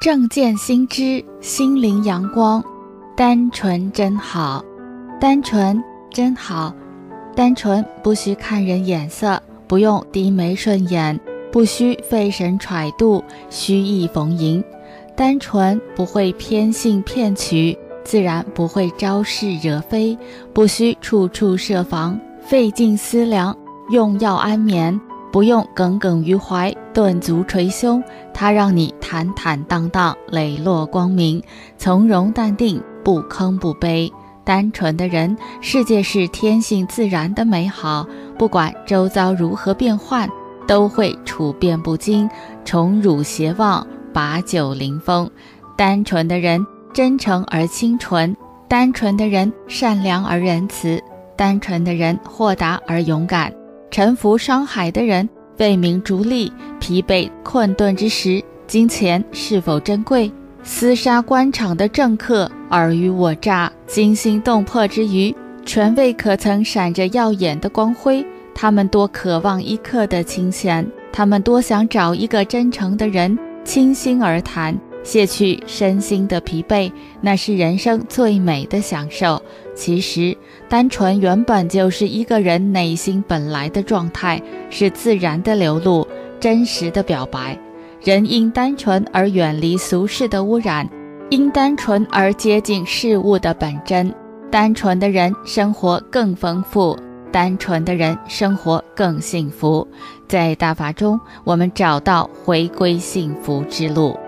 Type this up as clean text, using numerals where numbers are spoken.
正见心知，心灵阳光。单纯真好，单纯真好。单纯不需看人眼色，不用低眉顺眼，不需费神揣度，虚意逢迎。单纯不会偏信骗取，自然不会招是惹非，不需处处设防，费尽思量，用药安眠，不用耿耿于怀，顿足捶胸。它让你坦坦荡荡，磊落光明，从容淡定，不吭不卑。单纯的人，世界是天性自然的美好，不管周遭如何变幻，都会处变不惊，宠辱偕忘，把酒临风。单纯的人真诚而清纯，单纯的人善良而仁慈，单纯的人豁达而勇敢。沉浮商海的人为民逐利，疲惫困顿之时，金钱是否珍贵？厮杀官场的政客尔虞我诈，惊心动魄之余，权位可曾闪着耀眼的光辉。他们多渴望一刻的清闲，他们多想找一个真诚的人倾心而谈，卸去身心的疲惫，那是人生最美的享受。其实单纯原本就是一个人内心本来的状态，是自然的流露，真实的表白。人因单纯而远离俗世的污染，因单纯而接近事物的本真。单纯的人生活更丰富，单纯的人生活更幸福。在大法中，我们找到回归幸福之路。